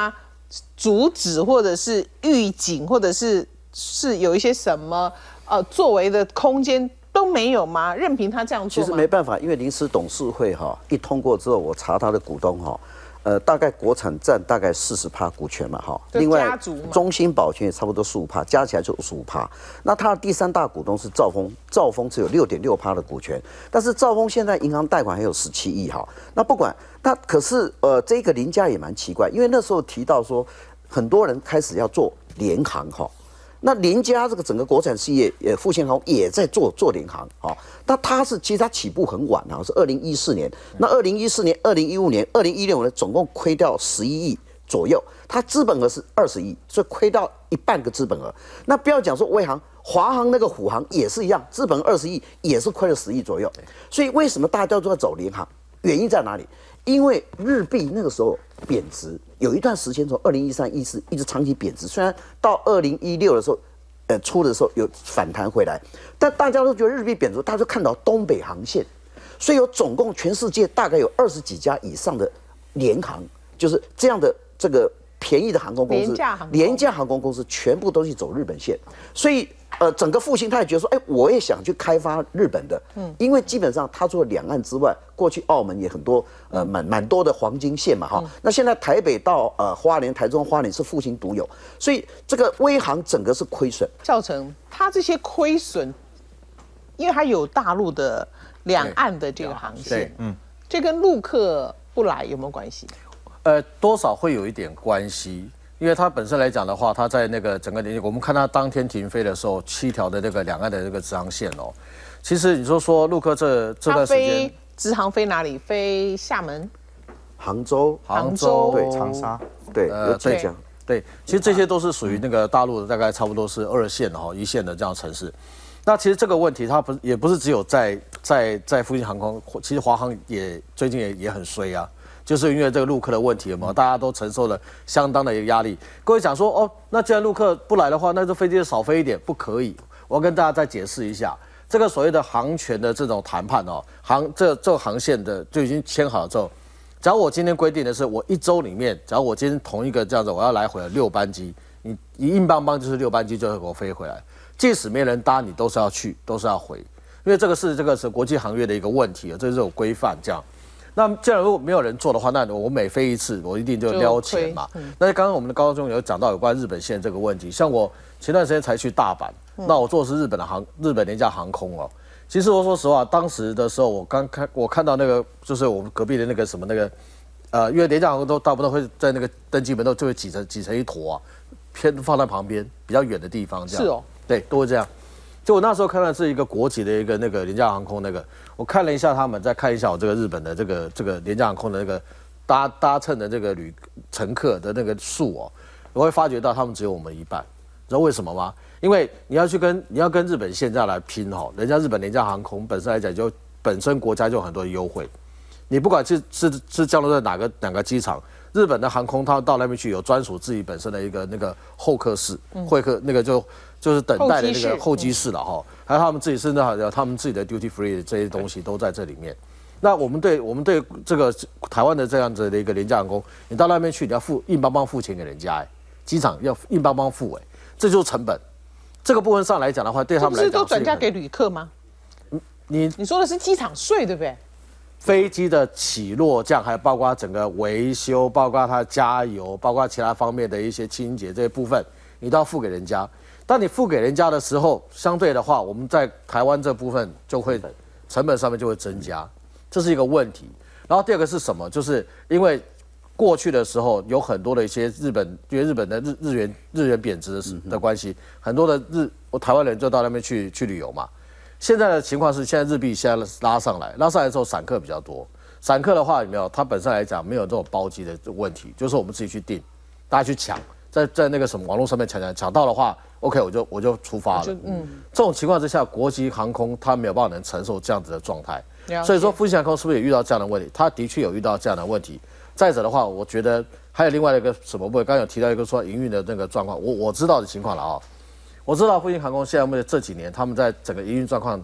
阻止或者是预警，或者是是有一些什么呃作为的空间都没有吗？任凭他这样做吗？ 其实没办法，因为临时董事会哈一通过之后，我查他的股东哈。呃，大概国产占大概四十趴股权嘛，哈。另外，中兴保全也差不多十五趴，加起来就五十五趴。那它的第三大股东是兆丰，兆丰只有六点六趴的股权，但是兆丰现在银行贷款还有十七亿哈。那不管，那可是呃，这个林家也蛮奇怪，因为那时候提到说，很多人开始要做联航哈。那林家这个整个国产事业，呃，复兴航空也在做做联航啊。那它是其实它起步很晚啊，是二零一四年。那二零一四年、二零一五年、二零一六年总共亏掉十一亿左右，它资本额是二十亿，所以亏到一半个资本额。那不要讲说威航、华航那个虎航也是一样，资本二十亿也是亏了十亿左右。所以为什么大家都在走联航？原因在哪里？因为日币那个时候贬值，有一段时间从二零一三、一四一直长期贬值，虽然到二零一六的时候，呃出的时候有反弹回来，但大家都觉得日币贬值，大家就看到东北航线，所以有总共全世界大概有二十几家以上的联航，就是这样的这个便宜的航空公司，廉价航空公司全部都去走日本线，所以。呃，整个复兴他也觉得说，哎，我也想去开发日本的，嗯，因为基本上他除了两岸之外，过去澳门也很多，呃，蛮蛮多的黄金线嘛，哈、嗯。那现在台北到呃花莲、台中花莲是复兴独有，所以这个威航整个是亏损。 造成他这些亏损，因为它有大陆的两岸的这个航线，嗯，这跟陆客不来有没有关系？ 呃，多少会有一点关系。因为它本身来讲的话，它在那个整个年，我们看它当天停飞的时候，七条的那个两岸的这个直航线哦，其实你说说陆客这这段时间， 直航飞哪里？飞厦门、 杭州、 杭州对长沙， 对，有这样。 对，其实这些都是属于那个大陆的，大概差不多是二线哈、一线的这样城市。那其实这个问题，它不也不是只有在在在复兴航空，其实华航也最近也也很衰啊。就是因为这个陆客的问题，有没有？大家都承受了相当的一个压力。各位想说，哦，那既然陆客不来的话，那这飞机少飞一点，不可以。我要跟大家再解释一下，这个所谓的航权的这种谈判哦，航这这个航线的就已经签好了之后，假如我今天规定的是，我一周里面，假如我今天同一个这样子，我要来回六班机，你你硬邦邦就是六班机就会给我飞回来，即使没人搭，你都是要去，都是要回，因为这个是这个是国际航运的一个问题啊，这是有规范这样。那既然如果没有人做的话，那我每飞一次，我一定就撩钱嘛。嗯、那刚刚我们的高中有讲到有关日本线这个问题，像我前段时间才去大阪，嗯、那我坐的是日本的航日本廉价航空哦。其实我说实话，当时的时候我刚看我看到那个就是我们隔壁的那个什么那个，呃，因为廉价航空都大部分会在那个登机门都就会挤成挤成一坨啊，偏放在旁边比较远的地方这样。 是哦， 对，都会这样。就我那时候看到是一个国际的一个那个廉价航空那个，我看了一下他们，再看一下我这个日本的这个这个廉价航空的那个搭搭乘的这个旅乘客的那个数哦，我会发觉到他们只有我们一半，你知道为什么吗？因为你要去跟你要跟日本现在来拼哈，人家日本廉价航空本身来讲就本身国家就有很多的优惠，你不管是是是降落在哪个哪个机场，日本的航空它到那边去有专属自己本身的一个那个候客室、会客那个就。就是等待的那个候机室了哈，还有他们自己甚至还有他们自己的 duty free 的这些东西都在这里面。那我们对我们对这个台湾的这样子的一个廉价航空，你到那边去你要付硬邦邦付钱给人家哎，机场要硬邦邦付哎，这就是成本。这个部分上来讲的话，对他们来讲， 这不是都转嫁给旅客吗？ 你你说的是机场税对不对？ 飞机的起落降，还有包括整个维修，包括它加油，包括其他方面的一些清洁这些部分，你都要付给人家。当你付给人家的时候，相对的话，我们在台湾这部分就会成本上面就会增加，这是一个问题。然后第二个是什么？就是因为过去的时候有很多的一些日本，因为日本的日日元日元贬值的的关系，很多的日我台湾人就到那边去去旅游嘛。现在的情况是，现在日币现在拉上来，拉上来之后散客比较多。散客的话有没有？它本身来讲没有这种包机的问题，就是我们自己去订，大家去抢。在在那个什么网络上面抢抢抢到的话 ，OK， 我就我就出发了。嗯，这种情况之下，国际航空它没有办法能承受这样子的状态，所以说复兴航空是不是也遇到这样的问题？它的确有遇到这样的问题。再者的话，我觉得还有另外一个什么部分，刚刚有提到一个说营运的那个状况，我我知道的情况了啊、哦，我知道复兴航空现在目前这几年他们在整个营运状况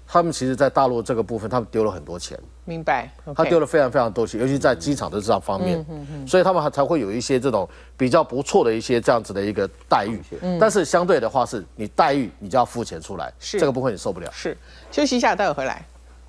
他们其实在大陆这个部分，他们丢了很多钱。 明白。 他丢了非常非常多钱，尤其在机场的这方面，所以他们还才会有一些这种比较不错的一些这样子的一个待遇。但是相对的话，是你待遇你就要付钱出来， 是这个部分你受不了。 是，休息一下，待会回来。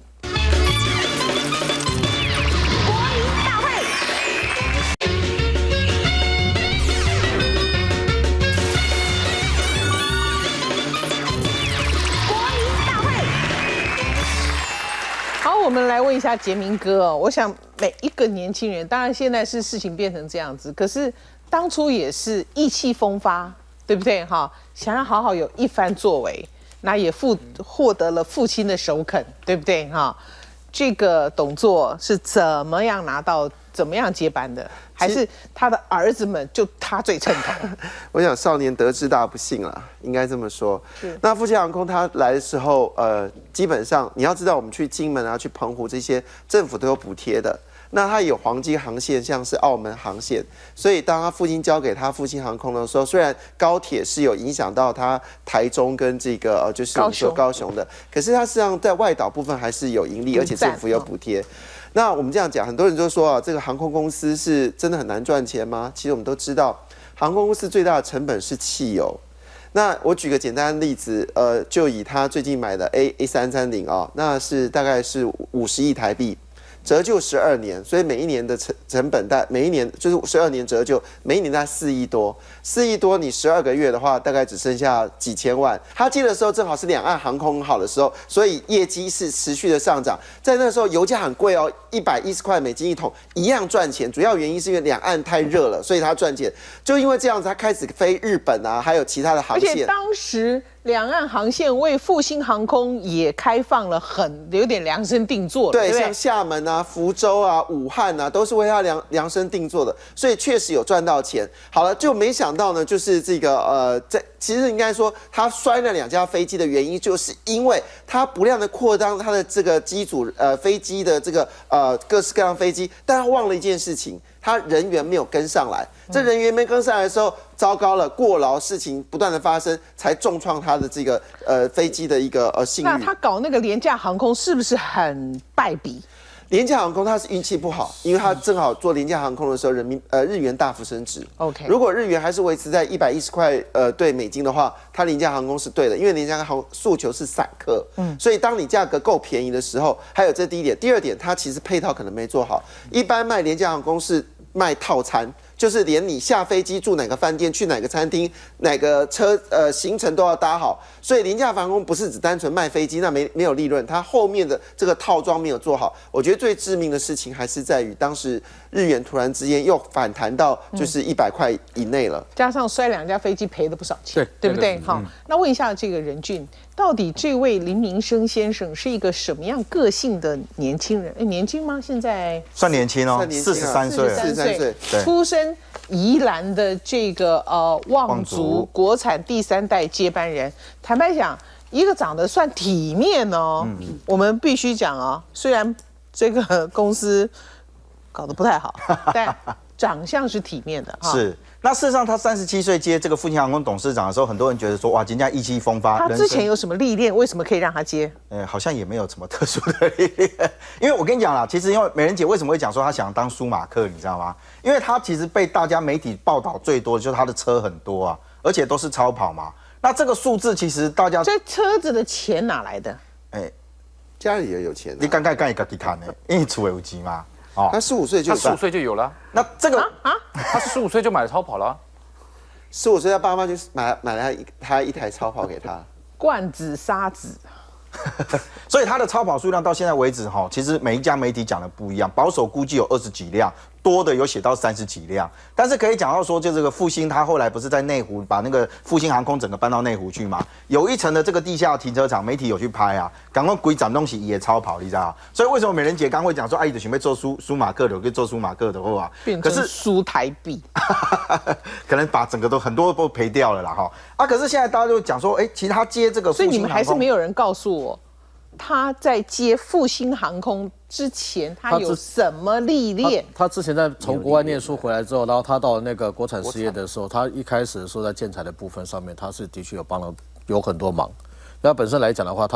我们来问一下杰明哥哦，我想每一个年轻人，当然现在是事情变成这样子，可是当初也是意气风发，对不对哈？想要好好有一番作为，那也父获得了父亲的首肯，对不对哈？这个董座是怎么样拿到，怎么样接班的？还是他的儿子们就他最称头？ 我想少年得志大不幸了，应该这么说。那复兴航空他来的时候，呃，基本上你要知道，我们去金门啊、去澎湖这些政府都有补贴的。那它有黄金航线，像是澳门航线，所以当他父亲交给他复兴航空的时候，虽然高铁是有影响到他台中跟这个呃，就是我们说高雄的，可是它实际上在外岛部分还是有盈利，而且政府有补贴。那我们这样讲，很多人就说啊，这个航空公司是真的很难赚钱吗？其实我们都知道，航空公司最大的成本是汽油。那我举个简单的例子，呃，就以他最近买的 A A 三三零啊，那是大概是五十亿台币。折旧十二年，所以每一年的成成本大，每一年就是十二年折旧，每一年大概四亿多，四亿多你十二个月的话，大概只剩下几千万。他接的时候正好是两岸航空很好的时候，所以业绩是持续的上涨。在那时候油价很贵哦，一百一十块美金一桶，一样赚钱。主要原因是因为两岸太热了，所以他赚钱。就因为这样子，他开始飞日本啊，还有其他的航线。 而且当时两岸航线为复兴航空也开放了很有点量身定做了， 对， 对， 像厦门啊、福州啊、武汉啊，都是为他量量身定做的，所以确实有赚到钱。好了，就没想到呢，就是这个呃，在其实应该说他摔了两架飞机的原因，就是因为他不断的扩张他的这个机组呃飞机的这个呃各式各样飞机，但他忘了一件事情。他人员没有跟上来，这人员没跟上来的时候，糟糕了，过劳事情不断的发生，才重创他的这个呃飞机的一个呃信誉。 那他搞那个廉价航空是不是很败笔？ 廉价航空它是运气不好，因为它正好做廉价航空的时候，人民呃日元大幅升值。 OK， 如果日元还是维持在一百一十块呃对美金的话，它廉价航空是对的，因为廉价航空诉求是散客，嗯，所以当你价格够便宜的时候，还有这第一点，第二点，它其实配套可能没做好。一般卖廉价航空是卖套餐。就是连你下飞机住哪个饭店、去哪个餐厅、哪个车呃行程都要搭好，所以廉价航空不是只单纯卖飞机，那没没有利润，它后面的这个套装没有做好。我觉得最致命的事情还是在于当时日元突然之间又反弹到就是一百块以内了， 加上摔两架飞机赔了不少钱，对对不对？好，那问一下这个任俊，到底这位林明生先生是一个什么样个性的年轻人？哎，年轻吗？现在算年轻哦，四十三岁， 四十三岁，出生宜兰的这个呃望族国产第三代接班人。坦白讲，一个长得算体面哦，嗯、我们必须讲哦，虽然这个公司搞得不太好，但长相是体面的哈。 是。那事实上，他三十七岁接这个复兴航空董事长的时候，很多人觉得说，哇，人家意气风发。 他之前有什么历练？为什么可以让他接？ 呃，好像也没有什么特殊的历练。因为我跟你讲啦，其实因为美人姐为什么会讲说她想当舒马克，你知道吗？因为她其实被大家媒体报道最多的就是她的车很多啊，而且都是超跑嘛。那这个数字其实大家这车子的钱哪来的？ 哎、欸，家里也有钱、啊。 你刚刚干一个给他呢，因为出有钱嘛。 哦，他十五岁就他十五岁就有了。 那这个啊， 他十五岁就买了超跑了。 十五岁，他爸妈就买买了他一台超跑给他， 罐子沙子。 所以他的超跑数量到现在为止，哈，其实每一家媒体讲的不一样，保守估计有二十几辆，多的有写到三十几辆。但是可以讲到说，就这个复兴，他后来不是在内湖把那个复兴航空整个搬到内湖去嘛？有一层的这个地下停车场，媒体有去拍啊，赶快鬼展东西也超跑，你知道？所以为什么美人姐刚会讲说，哎，你准备做苏苏马克的，可以做苏马克的话， 变成苏台币， 可能把整个都很多都赔掉了啦，哈啊！可是现在大家就讲说，哎，其实他接这个复兴航空， 所以你们还是没有人告诉我。他在接复兴航空之前，他有什么历练？ 他, 他之前在从国外念书回来之后，然后他到那个国产事业的时候，他一开始的时候在建材的部分上面，他是的确有帮了有很多忙。那本身来讲的话，他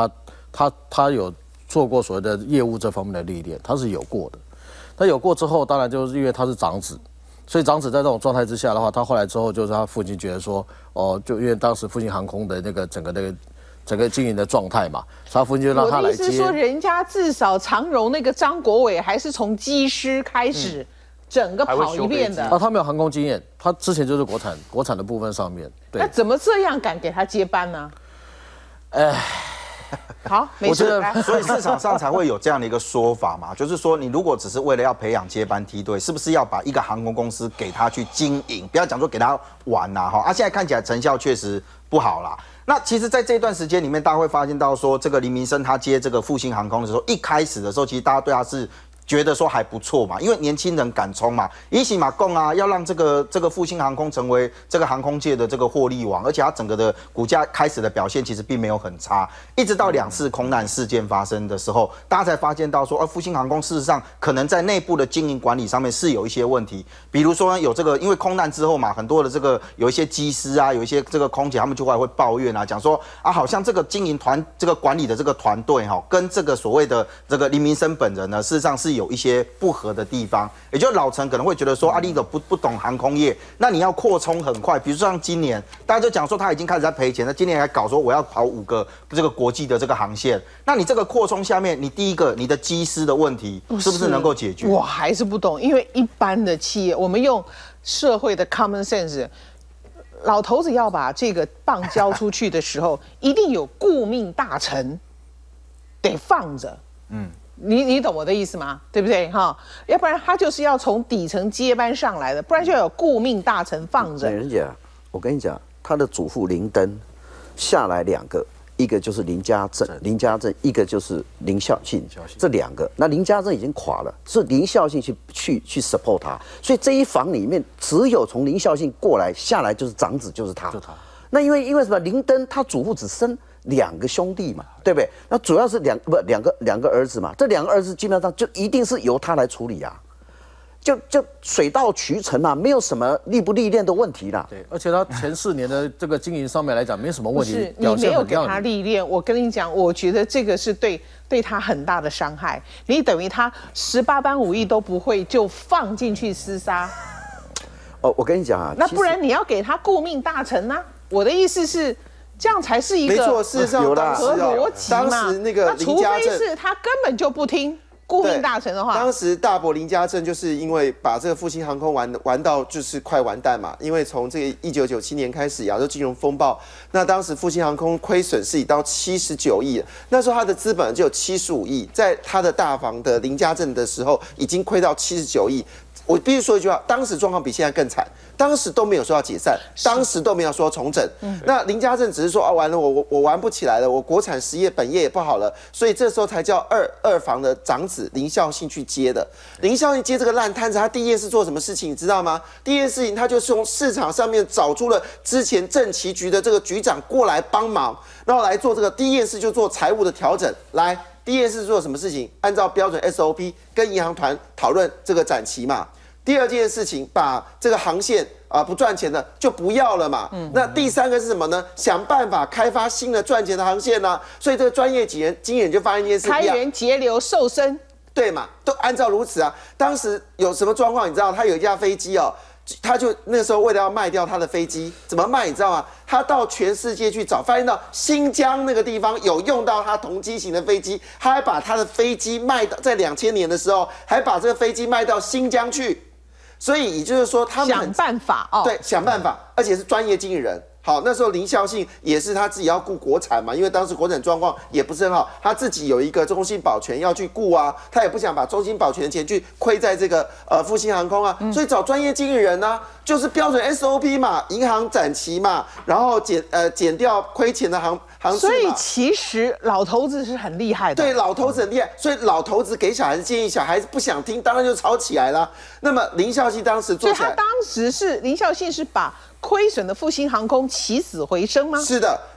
他他有做过所谓的业务这方面的历练，他是有过的。他有过之后，当然就是因为他是长子，所以长子在这种状态之下的话，他后来之后就是他父亲觉得说，哦，就因为当时复兴航空的那个整个那个整个经营的状态嘛，他父亲就让他来接。 我的意思是说，人家至少长荣那个张国伟还是从机师开始。嗯整个跑一遍的啊，他没有航空经验，他之前就是国产国产的部分上面。对， 那怎么这样敢给他接班呢？哎，好，没事。 所以市场上才会有这样的一个说法嘛，就是说你如果只是为了要培养接班梯队，是不是要把一个航空公司给他去经营，不要讲说给他玩呐哈？啊，现在看起来成效确实不好啦。那其实，在这段时间里面，大家会发现到说，这个林明生他接这个复兴航空的时候，一开始的时候，其实大家对他是。觉得说还不错嘛，因为年轻人敢冲嘛，一起马共啊，要让这个这个复兴航空成为这个航空界的这个获利王，而且它整个的股价开始的表现其实并没有很差，一直到两次空难事件发生的时候，大家才发现到说，哦，复兴航空事实上可能在内部的经营管理上面是有一些问题，比如说有这个，因为空难之后嘛，很多的这个有一些机师啊，有一些这个空姐，他们就后来会抱怨啊，讲说啊，好像这个经营团这个管理的这个团队哈，跟这个所谓的这个林明生本人呢，事实上是有。有一些不合的地方，也就是老陈可能会觉得说，阿力的不不懂航空业，那你要扩充很快，比如说像今年，大家就讲说他已经开始在赔钱，那今年还搞说我要跑五个这个国际的这个航线，那你这个扩充下面，你第一个你的机师的问题是不是能够解决？ 我还是不懂，因为一般的企业，我们用社会的 common sense。老头子要把这个棒交出去的时候，一定有顾命大臣得放着，嗯。你你懂我的意思吗？对不对哈？要不然他就是要从底层接班上来的，不然就要有顾命大臣放着。 人家，我跟你讲，他的祖父林登下来两个，一个就是林家正，林家正，一个就是林孝信，这两个。那林家正已经垮了，是林孝信去去去 support 他，所以这一房里面只有从林孝信过来下来就是长子，就是他。就他。那因为因为什么？林登他祖父只生两个兄弟嘛，对不对？那主要是两不两个两个儿子嘛，这两个儿子基本上就一定是由他来处理啊，就就水到渠成啊，没有什么历不历练的问题啦。 对，而且他前四年的这个经营上面来讲没什么问题， 是你没有给他历练，我跟你讲，我觉得这个是对对他很大的伤害。你等于他十八般武艺都不会，就放进去厮杀。 哦，我跟你讲啊， 那不然你要给他顾命大臣啊。我的意思是，这样才是一个没错，事实上合逻辑嘛。 当时那个林家正， 除非是他根本就不听顾命大臣的话。 当时大伯林家正就是因为把这个复兴航空玩玩到就是快完蛋嘛，因为从这个一九九七年开始亚洲金融风暴，那当时复兴航空亏损是已到七十九亿，那时候他的资本就有七十五亿，在他的大房的林家正的时候已经亏到七十九亿。我必须说一句话，当时状况比现在更惨，当时都没有说要解散，当时都没有说重整。嗯、那林家正只是说啊，完了，我我我玩不起来了，我国产实业本业也不好了，所以这时候才叫二二房的长子林孝信去接的。林孝信接这个烂摊子，他第一件事做什么事情，你知道吗？第一件事情，他就是从市场上面找出了之前政企局的这个局长过来帮忙，然后来做这个第一件事就做财务的调整，来。第一件事做什么事情？按照标准 S O P 跟银行团讨论这个展期嘛。第二件事情，把这个航线啊、呃、不赚钱的就不要了嘛。嗯、那第三个是什么呢？想办法开发新的赚钱的航线呢、啊。所以这个专业经经验就发现一件事： 开源节流瘦身。 对嘛，都按照如此啊。当时有什么状况？你知道，他有一架飞机哦。他就那时候为了要卖掉他的飞机，怎么卖你知道吗？他到全世界去找，发现到新疆那个地方有用到他同机型的飞机，他还把他的飞机卖到在两千年的时候，还把这个飞机卖到新疆去。所以也就是说，他们想办法哦， 对，想办法，而且是专业经纪人。好，那时候林孝信也是他自己要顾国产嘛，因为当时国产状况也不是很好，他自己有一个中兴保全要去顾啊，他也不想把中兴保全的钱去亏在这个呃复兴航空啊，所以找专业经纪人啊，就是标准 S O P 嘛，银行展期嘛，然后减呃减掉亏钱的航航次嘛。 所以其实老头子是很厉害的， 对，老头子很厉害，所以老头子给小孩子建议，小孩子不想听，当然就吵起来了。那么林孝信当时做起来， 所以他当时是林孝信是把亏损的复兴航空起死回生吗？ 是的，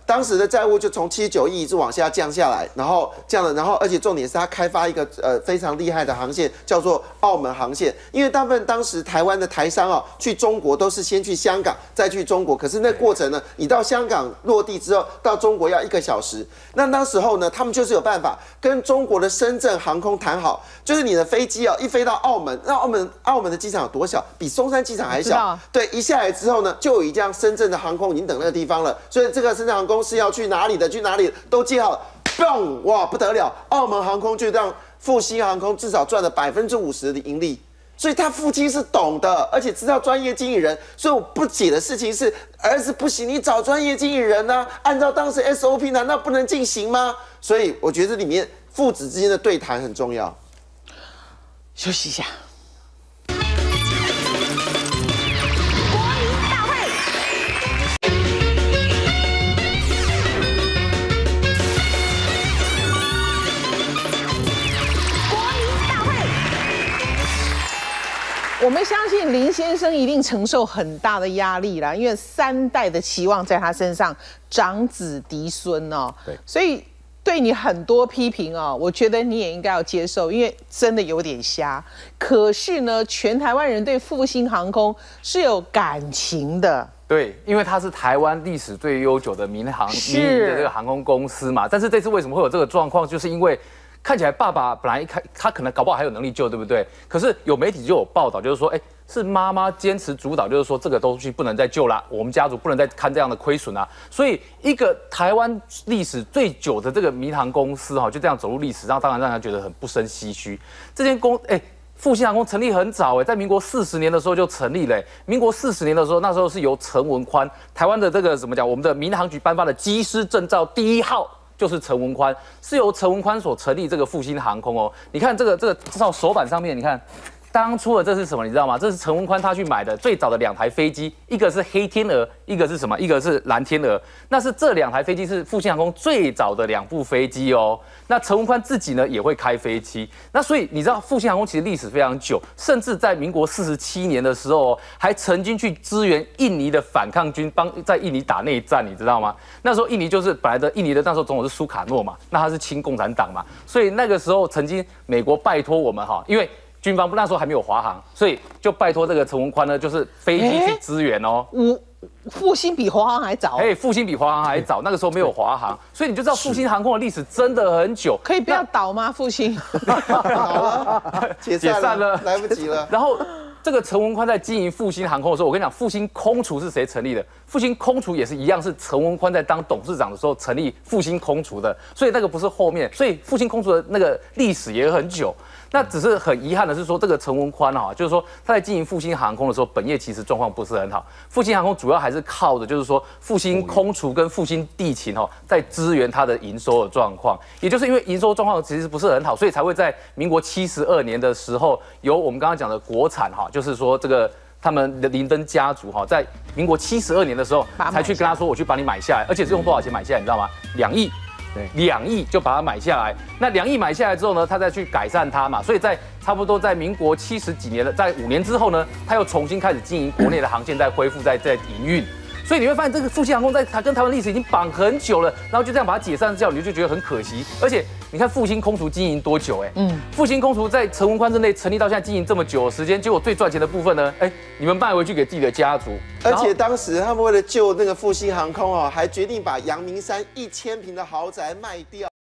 当时的债务就从七十九亿一直往下降下来，然后这样的，然后而且重点是它开发一个呃非常厉害的航线，叫做澳门航线。因为大部分当时台湾的台商啊去中国都是先去香港再去中国，可是那过程呢，你到香港落地之后到中国要一个小时。那那时候呢，他们就是有办法跟中国的深圳航空谈好，就是你的飞机啊一飞到澳门，那澳门澳门的机场有多小？比松山机场还小。对，一下来之后呢，就有一架深圳的航空已经等那个地方了，所以这个深圳航空是要去哪里的，去哪里都接好了，嘣，哇，不得了！澳门航空就让复兴航空至少赚了百分之五十的盈利，所以他父亲是懂的，而且知道专业经理人。所以我不解的事情是，儿子不行，你找专业经理人呢、啊？按照当时 S O P 难道不能进行吗？所以我觉得这里面父子之间的对谈很重要。 休息一下。我们相信林先生一定承受很大的压力啦，因为三代的期望在他身上，长子嫡孙哦，对，所以对你很多批评哦，我觉得你也应该要接受，因为真的有点瞎。可是呢，全台湾人对复兴航空是有感情的。 对，因为它是台湾历史最悠久的民航民营的这个航空公司嘛，但是这次为什么会有这个状况，就是因为。看起来爸爸本来一开他可能搞不好还有能力救，对不对？可是有媒体就有报道，就是说，哎，是妈妈坚持主导，就是说这个东西不能再救啦，我们家族不能再看这样的亏损啊。所以一个台湾历史最久的这个民航公司哈，就这样走入历史，让当然让人觉得很不胜唏嘘。这间公哎。复兴航空成立很早哎，在民国四十年的时候就成立了。民国四十年的时候，那时候是由陈文宽，台湾的这个怎么讲，我们的民航局颁发的机师证照第一号。就是陈文宽，是由陈文宽所成立这个复兴航空哦。你看这个这个照手板上面，你看当初的这是什么？你知道吗？这是陈文宽他去买的最早的两台飞机，一个是黑天鹅，一个是什么？一个是蓝天鹅。那是这两台飞机是复兴航空最早的两部飞机哦。那陈文宽自己呢也会开飞机。那所以你知道复兴航空其实历史非常久，甚至在民国四十七年的时候、哦，还曾经去支援印尼的反抗军，帮在印尼打内战，你知道吗？那时候印尼就是本来的印尼的那时候总统是苏卡诺嘛，那他是亲共产党嘛，所以那个时候曾经美国拜托我们哈，因为。军方那时候还没有华航，所以就拜托这个陈文宽呢，就是飞机去支援哦。 我复兴比华航还早， 哎，复兴比华航还早，那个时候没有华航，所以你就知道复兴航空的历史真的很久。 可以不要倒吗？复兴好了，解散了，来不及了。 然后这个陈文宽在经营复兴航空的时候，我跟你讲，复兴空厨是谁成立的？复兴空厨也是一样，是陈文宽在当董事长的时候成立复兴空厨的，所以那个不是后面，所以复兴空厨的那个历史也很久。那只是很遗憾的是说，这个陈文宽啊，就是说他在经营复兴航空的时候，本业其实状况不是很好。复兴航空主要还是靠的就是说复兴空厨跟复兴地勤哦，在支援它的营收的状况。也就是因为营收状况其实不是很好，所以才会在民国七十二年的时候，由我们刚刚讲的国产哈，就是说这个他们的林登家族哈，在民国七十二年的时候，才去跟他说，我去把你买下来，而且是用多少钱买下来，你知道吗？两亿。两亿就把它买下来，那两亿买下来之后呢，他再去改善它嘛，所以在差不多在民国七十几年的，在五年之后呢，他又重新开始经营国内的航线，再恢复在在营运。所以你会发现，这个复兴航空在它跟台湾历史已经绑很久了，然后就这样把它解散掉，你就觉得很可惜。而且你看复兴空厨经营多久、欸？哎，嗯，复兴空厨在陈文宽任内成立到现在经营这么久的时间，结果最赚钱的部分呢，哎、欸，你们卖回去给自己的家族。 而且当时他们为了救那个复兴航空哦，还决定把阳明山一千坪的豪宅卖掉。